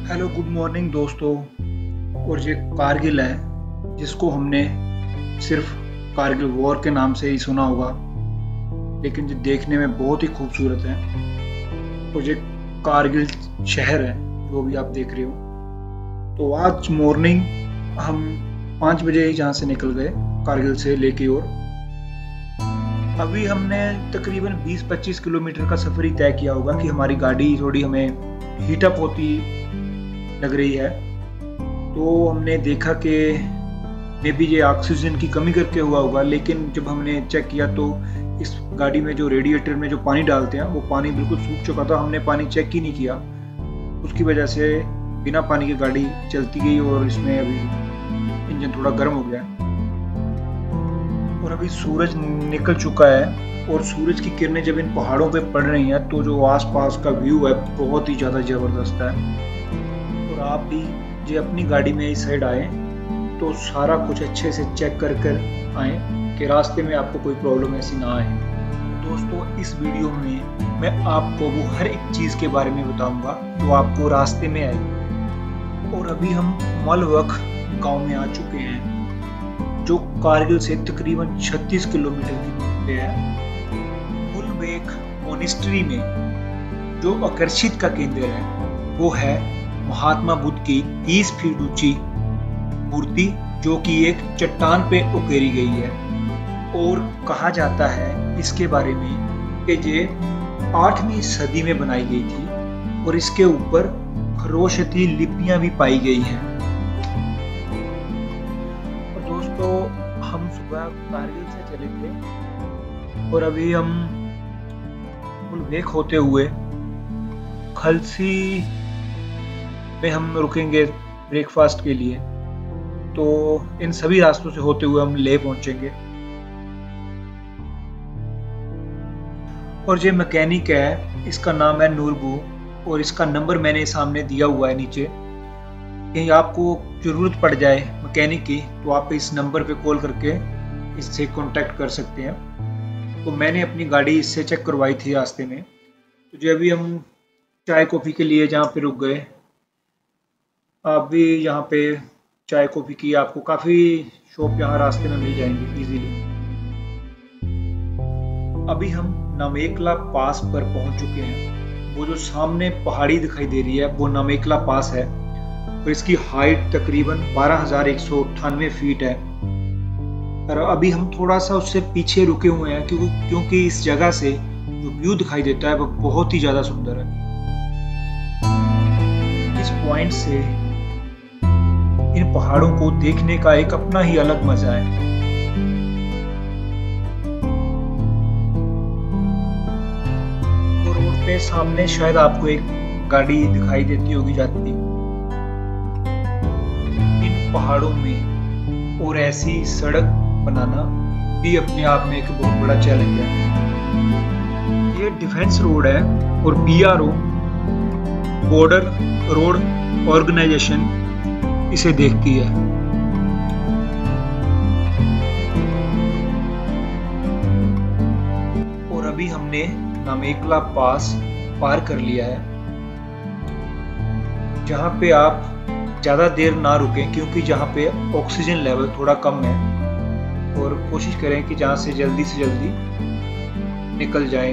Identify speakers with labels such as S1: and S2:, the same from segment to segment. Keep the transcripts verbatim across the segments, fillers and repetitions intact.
S1: Hello good morning दोस्तों। और ये कारगिल है जिसको हमने सिर्फ कारगिल वॉर के नाम से ही सुना होगा, लेकिन ये देखने में बहुत ही खूबसूरत है। और ये कारगिल शहर है जो भी आप देख रहे हो। तो आज मॉर्निंग हम पाँच बजे ही यहाँ से निकल गए कारगिल से लेके। और अभी हमने तकरीबन बीस पच्चीस किलोमीटर का सफ़र ही तय किया होगा कि हमारी गाड़ी थोड़ी हमें हीटअप होती लग रही है। तो हमने देखा कि मे बी ये ऑक्सीजन की कमी करके हुआ होगा, लेकिन जब हमने चेक किया तो इस गाड़ी में जो रेडिएटर में जो पानी डालते हैं वो पानी बिल्कुल सूख चुका था। हमने पानी चेक ही नहीं किया, उसकी वजह से बिना पानी की गाड़ी चलती गई और इसमें अभी इंजन थोड़ा गर्म हो गया। और अभी सूरज निकल चुका है और सूरज की किरणें जब इन पहाड़ों पे पड़ रही हैं तो जो आसपास का व्यू है बहुत ही ज़्यादा ज़बरदस्त है। और आप भी जो अपनी गाड़ी में इस साइड आए तो सारा कुछ अच्छे से चेक कर कर आए कि रास्ते में आपको कोई प्रॉब्लम ऐसी ना आए। दोस्तों, इस वीडियो में मैं आपको वो हर एक चीज़ के बारे में बताऊंगा जो आपको रास्ते में आई। और अभी हम मलवख गांव में आ चुके हैं जो कारगिल से तकरीबन छत्तीस किलोमीटर की दूरी पे है। गुलबेग मोनेस्ट्री में जो आकर्षित का केंद्र है वो है महात्मा बुद्ध की तीस फीट ऊंची मूर्ति, जो कि एक चट्टान पे उकेरी गई है। और कहा जाता है इसके बारे में कि ये आठवीं सदी में बनाई गई थी और इसके ऊपर खरोशती लिपियां भी पाई गई हैं। और दोस्तों, हम सुबह कारगिल से चले थे और अभी हम गुलबेग होते हुए खलसी में हम रुकेंगे ब्रेकफास्ट के लिए। तो इन सभी रास्तों से होते हुए हम ले पहुंचेंगे। और ये मैकेनिक है, इसका नाम है नूरबू और इसका नंबर मैंने सामने दिया हुआ है नीचे। कहीं आपको जरूरत पड़ जाए मैकेनिक की तो आप इस नंबर पे कॉल करके इससे कांटेक्ट कर सकते हैं। तो मैंने अपनी गाड़ी इससे चेक करवाई थी रास्ते में। तो जो अभी हम चाय कॉफ़ी के लिए जहाँ पे रुक गए, आप भी यहाँ पे चाय कॉफ़ी की आपको काफ़ी शॉप यहाँ रास्ते में मिल जाएंगी इजीली। अभी हम नामेकला पास पर पहुँच चुके हैं। वो जो सामने पहाड़ी दिखाई दे रही है वो नामेकला पास है और इसकी हाइट तकरीबन बारह हज़ार एक सौ अट्ठानवे फीट है। और अभी हम थोड़ा सा उससे पीछे रुके हुए हैं क्योंकि क्योंकि इस जगह से जो व्यू दिखाई देता है वो बहुत ही ज़्यादा सुंदर है। इस पॉइंट से इन पहाड़ों को देखने का एक अपना ही अलग मजा है। और रोड पे सामने शायद आपको एक गाड़ी दिखाई देती होगी जाती। इन पहाड़ों में और ऐसी सड़क बनाना भी अपने आप में एक बहुत बड़ा चैलेंज है। ये डिफेंस रोड है और B R O border road organisation इसे देखती है। और अभी हमने नामेकला पास पार कर लिया है, जहां पे आप ज्यादा देर ना रुकें क्योंकि जहां पे ऑक्सीजन लेवल थोड़ा कम है। और कोशिश करें कि जहां से जल्दी से जल्दी निकल जाएं।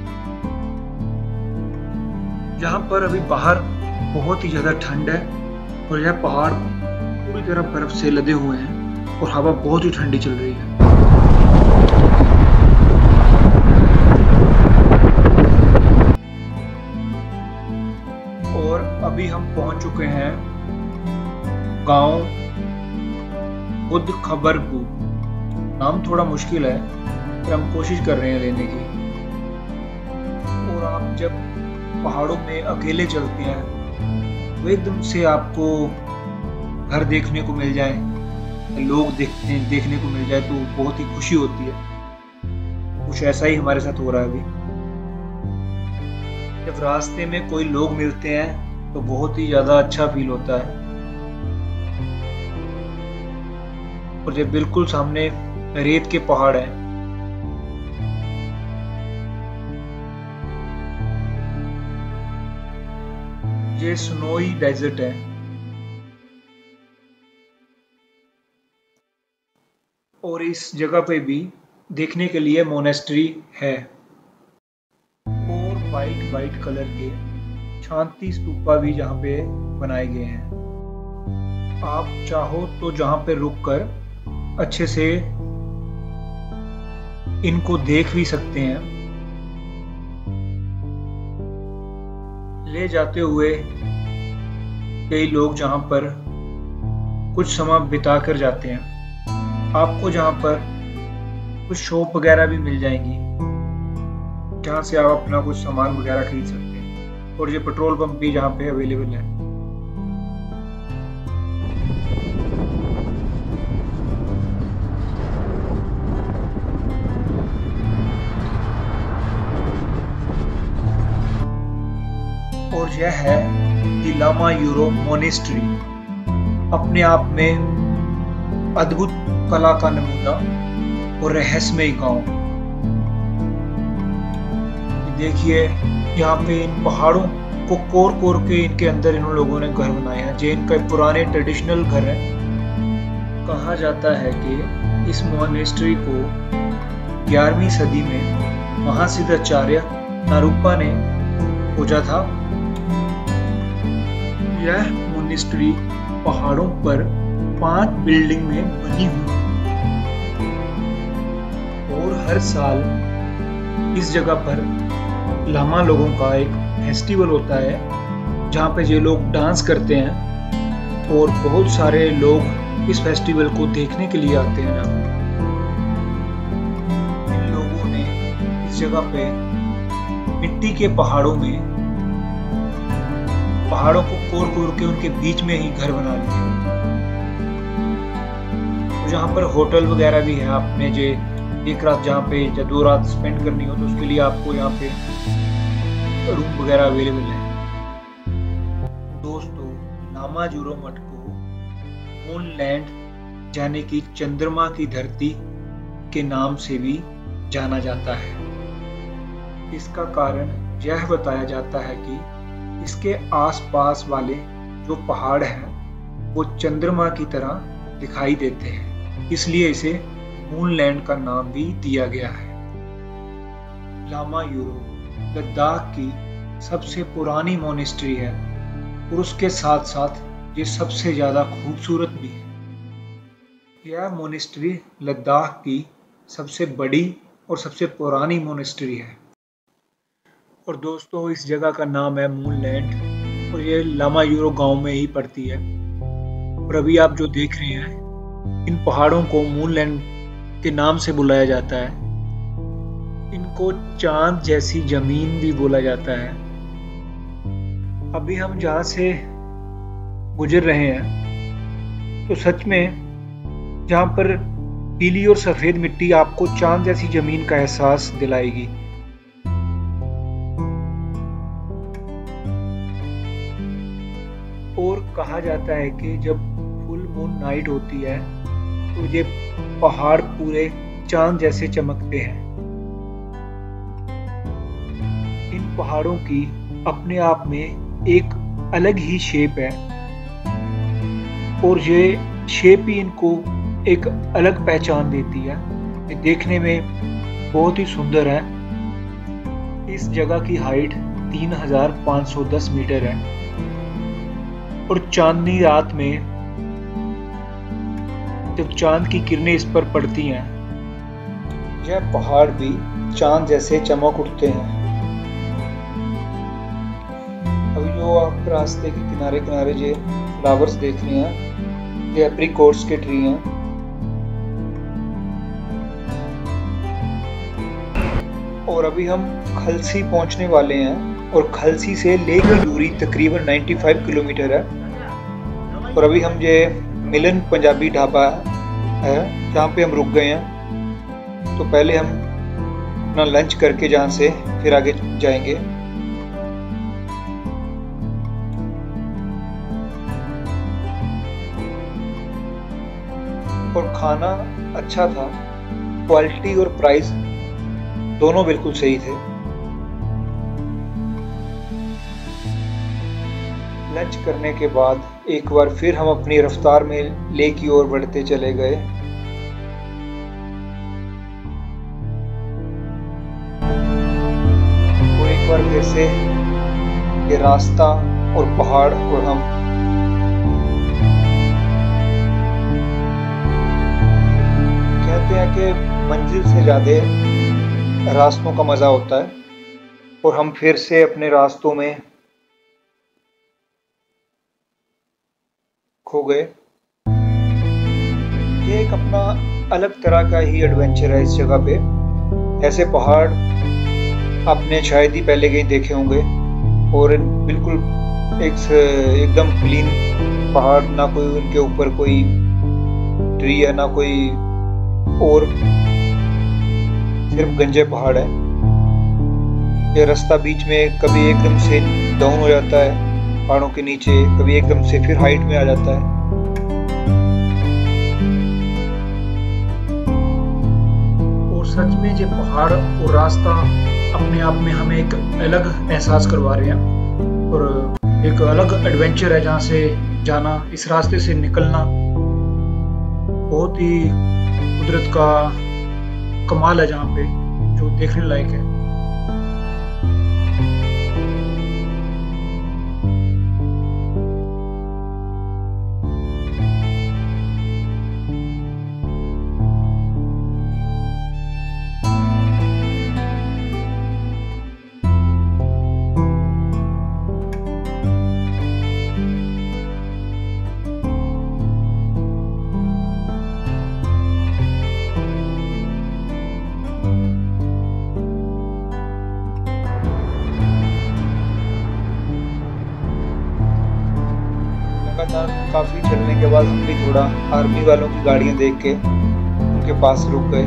S1: यहाँ पर अभी बाहर बहुत ही ज़्यादा ठंड है और यह पहाड़ पूरी तरह बर्फ से लदे हुए हैं और हवा बहुत ही ठंडी चल रही है। और अभी हम पहुंच चुके हैं गांव बुद्ध खबरगु। नाम थोड़ा मुश्किल है पर हम कोशिश कर रहे हैं लेने की। और आप जब पहाड़ों में अकेले चलते हैं तो एकदम से आपको घर देखने को मिल जाए, लोग देखते देखने को मिल जाए तो बहुत ही खुशी होती है। कुछ ऐसा ही हमारे साथ हो रहा है अभी। जब रास्ते में कोई लोग मिलते हैं तो बहुत ही ज्यादा अच्छा फील होता है। और जब बिल्कुल सामने रेत के पहाड़ हैं ये स्नोई डेजर्ट है। और इस जगह पे भी देखने के लिए मोनेस्ट्री है और वाइट वाइट कलर के शांति स्तूपा भी जहाँ पे बनाए गए हैं। आप चाहो तो जहाँ पे रुककर अच्छे से इनको देख भी सकते हैं। ले जाते हुए कई लोग जहाँ पर कुछ समय बिता कर जाते हैं। आपको जहाँ पर कुछ शॉप वगैरह भी मिल जाएंगी जहाँ से आप अपना कुछ सामान वगैरह खरीद सकते हैं। और ये पेट्रोल पंप भी जहाँ पे अवेलेबल है। और यह है द लामा यूरो मोनेस्ट्री, अपने आप में अद्भुत कला का नमूना और रहस्यमय गांव। देखिए यहाँ पे इन पहाड़ों को कोर कोर के इनके अंदर इन लोगों ने घर बनाए हैं, जो इनका पुराने ट्रेडिशनल घर है। कहा जाता है कि इस मोनेस्ट्री को ग्यारहवीं सदी में महासिद्धाचार्य नारूपा ने खोजा था। यह मोनेस्ट्री पहाड़ों पर पांच बिल्डिंग में बनी हुई और हर साल इस जगह पर लामा लोगों का एक फेस्टिवल होता है जहाँ पे ये लोग डांस करते हैं और बहुत सारे लोग इस फेस्टिवल को देखने के लिए आते हैं। इन लोगों ने इस जगह पे मिट्टी के पहाड़ों में पहाड़ों को कोर कोर के उनके बीच में ही घर बना लिए। तो यहाँ पर होटल वगैरह भी है। आपने जो एक रात जहाँ पे या दो रात स्पेंड करनी हो तो उसके लिए आपको यहाँ पे रूम वगैरह अवेलेबल है। दोस्तों, लामा यूरो मठ को मूनलैंड यानी कि चंद्रमा की धरती के नाम से भी जाना जाता है। इसका कारण यह बताया जाता है कि इसके आसपास वाले जो पहाड़ हैं वो चंद्रमा की तरह दिखाई देते हैं, इसलिए इसे मूनलैंड का नाम भी दिया गया है। लामा यूरो लद्दाख की सबसे पुरानी मोनेस्ट्री है और उसके साथ साथ ये सबसे ज्यादा खूबसूरत भी है। यह मोनेस्ट्री लद्दाख की सबसे बड़ी और सबसे पुरानी मोनेस्ट्री है। और दोस्तों, इस जगह का नाम है मूनलैंड और ये लामा यूरो गांव में ही पड़ती है। और अभी आप जो देख रहे हैं इन पहाड़ों को मूनलैंड के नाम से बुलाया जाता है। इनको चांद जैसी जमीन भी बोला जाता है। अभी हम जहाँ से गुजर रहे हैं तो सच में जहाँ पर पीली और सफेद मिट्टी आपको चांद जैसी जमीन का एहसास दिलाएगी। और कहा जाता है कि जब फुल मून नाइट होती है तो ये पहाड़ पूरे चांद जैसे चमकते हैं। इन पहाड़ों की अपने आप में एक अलग ही शेप है और ये शेप ही इनको एक अलग पहचान देती है। ये देखने में बहुत ही सुंदर है। इस जगह की हाइट तीन हजार पाँच सौ दस मीटर है और चांदनी रात में जब चांद की किरणें इस पर पड़ती हैं यह पहाड़ भी चांद जैसे चमक उठते हैं। अभी जो आप रास्ते के किनारे किनारे जो फ्लावर्स देख रहे हैं ये एप्रिकॉट्स के ट्री हैं। और अभी हम खलसी पहुंचने वाले हैं और खलसी से लेह की दूरी तकरीबन पचानवे किलोमीटर है। और अभी हम ये मिलन पंजाबी ढाबा है जहाँ पे हम रुक गए हैं। तो पहले हम अपना लंच करके जहाँ से फिर आगे जाएंगे। और खाना अच्छा था, क्वालिटी और प्राइस दोनों बिल्कुल सही थे। लंच करने के बाद एक बार फिर हम अपनी रफ्तार में लेक की ओर बढ़ते चले गए। वो एक बार फिर से ये रास्ता और पहाड़ और हम कहते हैं कि मंजिल से ज्यादा रास्तों का मजा होता है, और हम फिर से अपने रास्तों में खो गए। ये एक अपना अलग तरह का ही एडवेंचर है इस जगह पे। ऐसे पहाड़ आपने शायद ही पहले कहीं देखे होंगे, और बिल्कुल एक एकदम क्लीन पहाड़, ना कोई उनके ऊपर कोई ट्री है ना कोई और, सिर्फ गंजे पहाड़ है। ये रास्ता बीच में कभी एकदम से डाउन हो जाता है पहाड़ों के नीचे, कभी एकदम से फिर हाइट में आ जाता है। और सच में ये पहाड़ और रास्ता अपने आप में हमें एक अलग एहसास करवा रहे हैं, और एक अलग एडवेंचर है जहाँ से जाना, इस रास्ते से निकलना बहुत ही कुदरत का कमाल है, जहाँ पे जो देखने लायक है। काफी चलने के बाद हम भी थोड़ा आर्मी वालों की गाड़ियां देख के उनके पास रुक गए।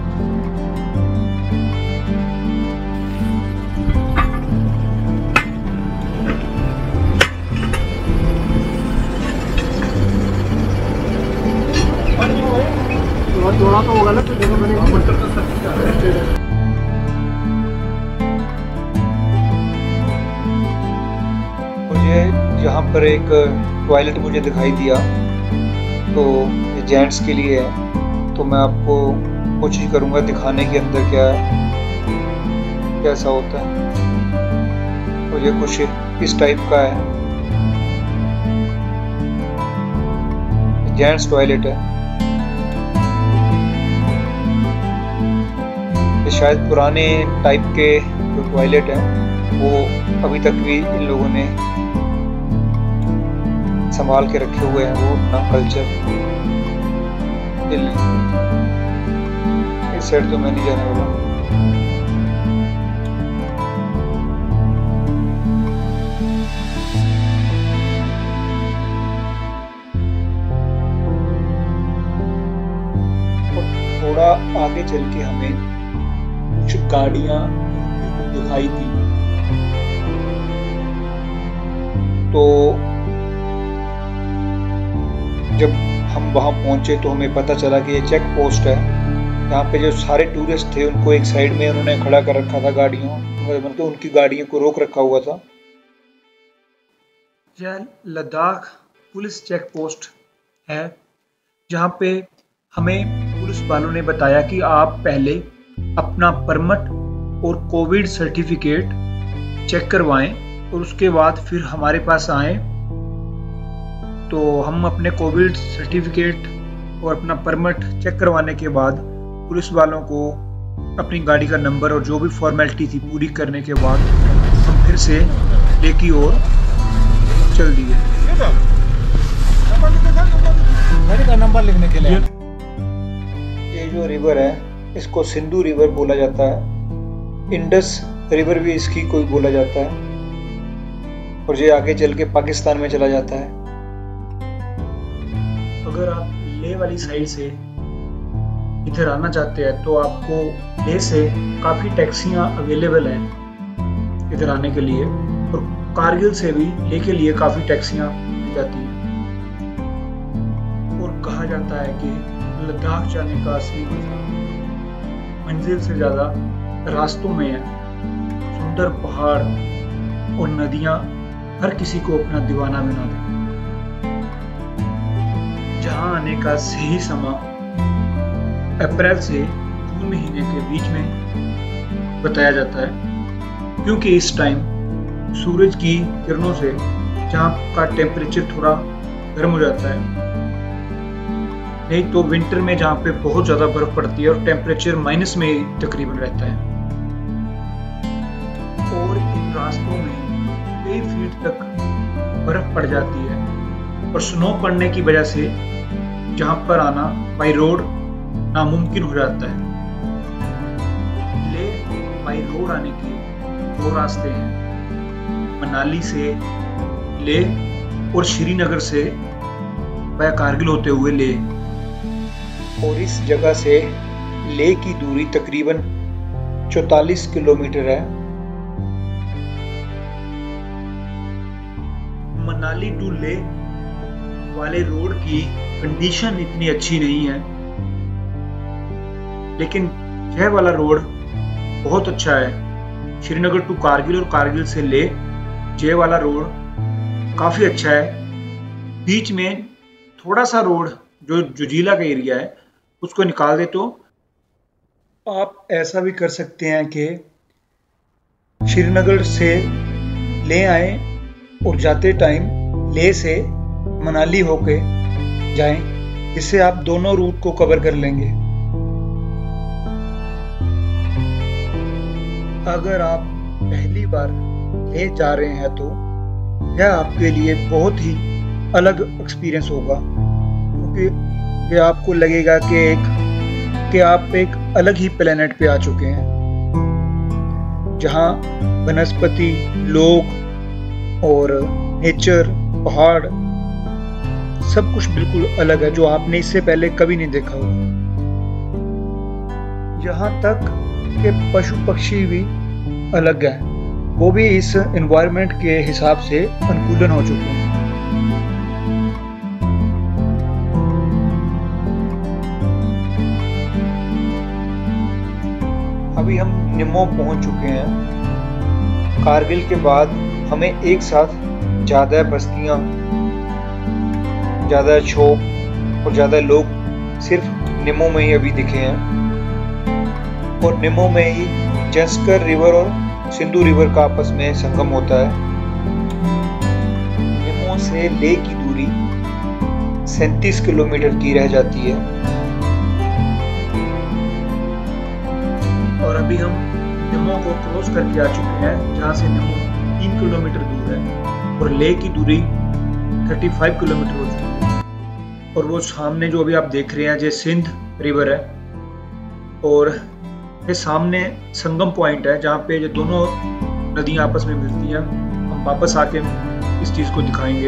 S1: थोड़ा तो होगा ना, तो देखो मैंने मुझे यहाँ पर एक टॉयलेट मुझे दिखाई दिया, तो ये जेंट्स के लिए है, तो मैं आपको कोशिश करूँगा दिखाने के अंदर क्या है, कैसा होता है। तो ये कुछ इस टाइप का है, जेंट्स टॉयलेट है। ये शायद पुराने टाइप के जो टॉयलेट है वो अभी तक भी इन लोगों ने संभाल के रखे हुए हैं, वो अपना कल्चर। इस साइड तो मैं नहीं जाने वाला। और थोड़ा आगे चल के हमें कुछ गाड़ियां दिखाई दी, तो जब हम वहां पहुंचे तो हमें पता चला कि ये चेक पोस्ट है। यहाँ पे जो सारे टूरिस्ट थे उनको एक साइड में उन्होंने खड़ा कर रखा था, गाड़ियों मतलब तो उनकी गाड़ियों को रोक रखा हुआ था। यह लद्दाख पुलिस चेक पोस्ट है, जहाँ पे हमें पुलिस वालों ने बताया कि आप पहले अपना परमिट और कोविड सर्टिफिकेट चेक करवाएं और उसके बाद फिर हमारे पास आएं। तो हम अपने कोविड सर्टिफिकेट और अपना परमिट चेक करवाने के बाद पुलिस वालों को अपनी गाड़ी का नंबर और जो भी फॉर्मेलिटी थी पूरी करने के बाद हम फिर से लेक की ओर चल दिए।
S2: गाड़ी का नंबर लिखने के लिए।
S1: ये जो रिवर है इसको सिंधु रिवर बोला जाता है, इंडस रिवर भी इसकी कोई बोला जाता है, और ये आगे चल के पाकिस्तान में चला जाता है। अगर आप लेह वाली साइड से इधर आना चाहते हैं तो आपको लेह से काफ़ी टैक्सियां अवेलेबल हैं इधर आने के लिए, और कारगिल से भी लेह के लिए काफ़ी टैक्सियां मिल जाती हैं। और कहा जाता है कि लद्दाख जाने का असली मजा मंजिल से ज़्यादा रास्तों में है। सुंदर पहाड़ और नदियाँ हर किसी को अपना दीवाना बना दे। जहां आने का सही समय अप्रैल से जून महीने के बीच में बताया जाता है, क्योंकि इस टाइम सूरज की किरणों से जहां का टेम्परेचर थोड़ा गर्म हो जाता है। नहीं तो विंटर में जहाँ पे बहुत ज़्यादा बर्फ पड़ती है और टेम्परेचर माइनस में ही तकरीबन रहता है, और इन रास्तों में कई फीट तक बर्फ पड़ जाती है और स्नो पड़ने की वजह से जहाँ पर आना बाई रोड नामुमकिन हो जाता है। ले बाई रोड आने के दो रास्ते हैं, मनाली से ले और श्रीनगर से वह कारगिल होते हुए ले। और इस जगह से ले की दूरी तकरीबन चौतालीस किलोमीटर है। मनाली टू ले वाले रोड की कंडीशन इतनी अच्छी नहीं है, लेकिन यह वाला रोड बहुत अच्छा है। श्रीनगर टू कारगिल और कारगिल से ले ये वाला रोड काफी अच्छा है। बीच में थोड़ा सा रोड जो जुजीला का एरिया है उसको निकाल दे तो आप ऐसा भी कर सकते हैं कि श्रीनगर से ले आए और जाते टाइम ले से मनाली होके जाएं, इससे आप दोनों रूट को कवर कर लेंगे। अगर आप पहली बार ले जा रहे हैं तो यह आपके लिए बहुत ही अलग एक्सपीरियंस होगा, क्योंकि ये आपको लगेगा कि एक कि आप एक अलग ही प्लेनेट पे आ चुके हैं, जहां वनस्पति, लोग और नेचर, पहाड़ सब कुछ बिल्कुल अलग है, जो आपने इससे पहले कभी नहीं देखा होगा। यहाँ तक कि पशु पक्षी भी अलग है, वो भी इस एनवायरनमेंट के हिसाब से अनुकूलन हो चुके हैं। अभी हम निमो पहुंच चुके हैं। कारगिल के बाद हमें एक साथ ज़्यादा बस्तियां, ज़्यादा शॉप और ज़्यादा लोग सिर्फ निमो में ही अभी दिखे हैं, और निमो में ही जस्कर रिवर और सिंधु रिवर का आपस में संगम होता है। निमो से ले की दूरी सैंतीस किलोमीटर की रह जाती है, और अभी हम निमो को क्रॉस करके आ चुके हैं, जहाँ से निमो तीन किलोमीटर दूर है और ले की दूरी पैंतीस किलोमीटर हो चुकी है। और वो सामने जो अभी आप देख रहे हैं ये सिंध रिवर है, और ये सामने संगम पॉइंट है जहाँ पे ये दोनों नदियाँ आपस में मिलती हैं। हम वापस आके इस चीज को दिखाएंगे।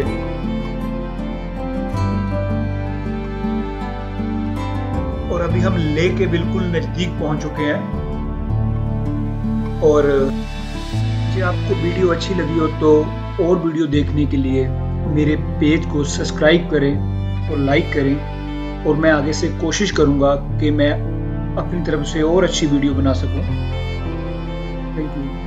S1: और अभी हम ले के बिल्कुल नजदीक पहुंच चुके हैं, और ये आपको वीडियो अच्छी लगी हो तो और वीडियो देखने के लिए मेरे पेज को सब्सक्राइब करें और लाइक करें, और मैं आगे से कोशिश करूंगा कि मैं अपनी तरफ से और अच्छी वीडियो बना सकूं। Thank you.